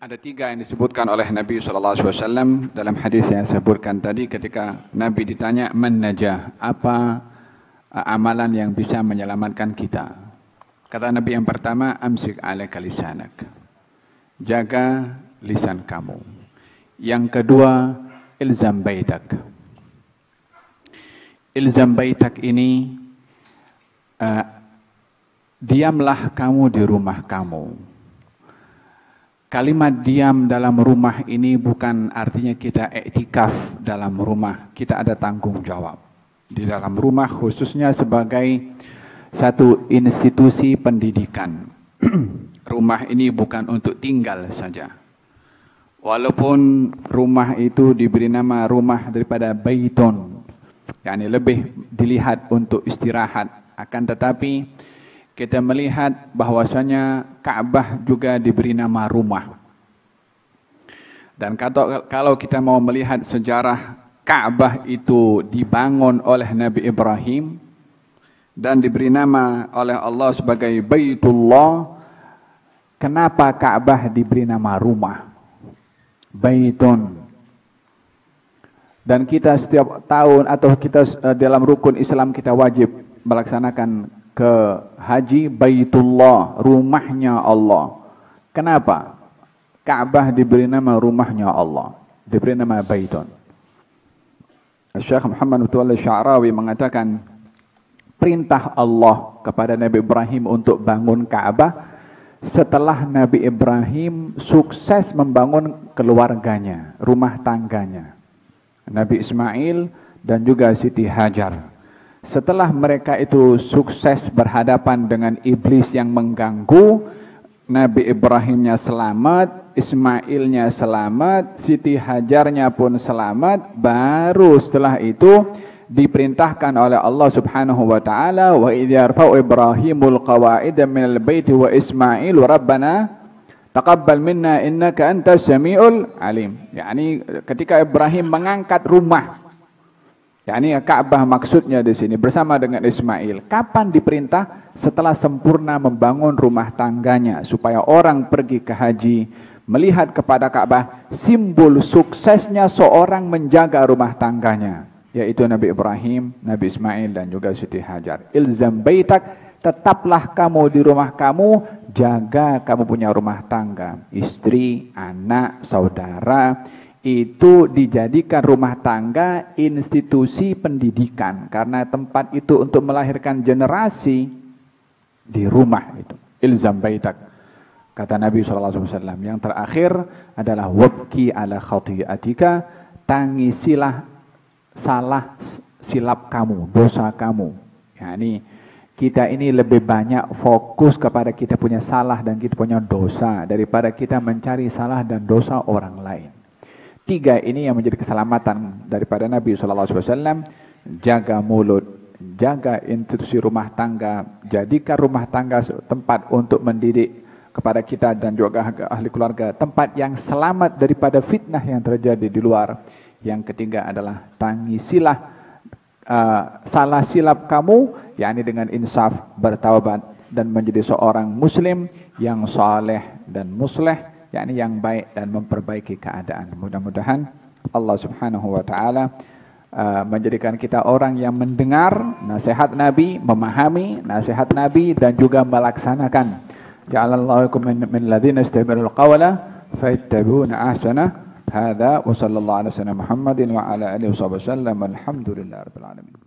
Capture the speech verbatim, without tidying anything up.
Ada tiga yang disebutkan oleh Nabi shallallahu alaihi wasallam dalam hadis yang saya sebutkan tadi ketika Nabi ditanya, man najah, apa amalan yang bisa menyelamatkan kita? Kata Nabi yang pertama, amsik alaika lisanak, jaga lisan kamu. Yang kedua, ilzam baitak. Ilzam baitak ini, uh, diamlah kamu di rumah kamu. Kalimat diam dalam rumah ini bukan artinya kita iktikaf dalam rumah. Kita ada tanggung jawab di dalam rumah, khususnya sebagai satu institusi pendidikan. Rumah ini bukan untuk tinggal saja. Walaupun rumah itu diberi nama rumah daripada baiton, yakni lebih dilihat untuk istirahat. Akan tetapi kita melihat bahwasanya Ka'bah juga diberi nama rumah. Dan kalau kita mau melihat sejarah Ka'bah itu dibangun oleh Nabi Ibrahim dan diberi nama oleh Allah sebagai Baitullah, kenapa Ka'bah diberi nama rumah? Baitun. Dan kita setiap tahun atau kita dalam rukun Islam kita wajib melaksanakan ke haji Baitullah, rumahnya Allah. Kenapa? Ka'bah diberi nama rumahnya Allah, diberi nama Baitun. Syekh Muhammad Mutawalli Sya'rawi mengatakan perintah Allah kepada Nabi Ibrahim untuk bangun Ka'bah setelah Nabi Ibrahim sukses membangun keluarganya, rumah tangganya, Nabi Ismail dan juga Siti Hajar. Setelah mereka itu sukses berhadapan dengan iblis yang mengganggu, Nabi Ibrahimnya selamat, Ismailnya selamat, Siti Hajarnya pun selamat, baru setelah itu diperintahkan oleh Allah Subhanahu wa taala, wa idz yarfa'u Ibrahimul qawa'ida minal baiti wa Ismailu rabbana taqabbal minna innaka antas samiul alim. Yani ketika Ibrahim mengangkat rumah, yakni Ka'bah maksudnya di sini bersama dengan Ismail. Kapan diperintah? Setelah sempurna membangun rumah tangganya, supaya orang pergi ke haji melihat kepada Ka'bah simbol suksesnya seorang menjaga rumah tangganya, yaitu Nabi Ibrahim, Nabi Ismail dan juga Siti Hajar. Ilzam baitak, tetaplah kamu di rumah kamu, jaga kamu punya rumah tangga, istri, anak, saudara. Itu dijadikan rumah tangga institusi pendidikan, karena tempat itu untuk melahirkan generasi di rumah itu. Ilzam baitak, kata Nabi shallallahu alaihi wasallam. Yang terakhir adalah wabki ala khati'atika, tangisilah salah silap kamu, dosa kamu. Yani kita ini lebih banyak fokus kepada kita punya salah dan kita punya dosa daripada kita mencari salah dan dosa orang lain. Tiga ini yang menjadi keselamatan daripada Nabi shallallahu alaihi wasallam. Jaga mulut, jaga institusi rumah tangga, jadikan rumah tangga tempat untuk mendidik kepada kita dan juga ahli keluarga, tempat yang selamat daripada fitnah yang terjadi di luar. Yang ketiga adalah tangisilah uh, salah silap kamu, yakni dengan insaf, bertaubat dan menjadi seorang muslim yang saleh dan musleh, yakni yang baik dan memperbaiki keadaan. Mudah-mudahan Allah Subhanahu wa taala uh, menjadikan kita orang yang mendengar nasihat Nabi, memahami nasihat Nabi dan juga melaksanakan. Ja'alallahu min min ladzina istami'ul qawla fayattabi'una ahsana. Hadza wa sallallahu ala sayyidina Muhammadin wa ala alihi wasallam. Alhamdulillahirabbil alamin.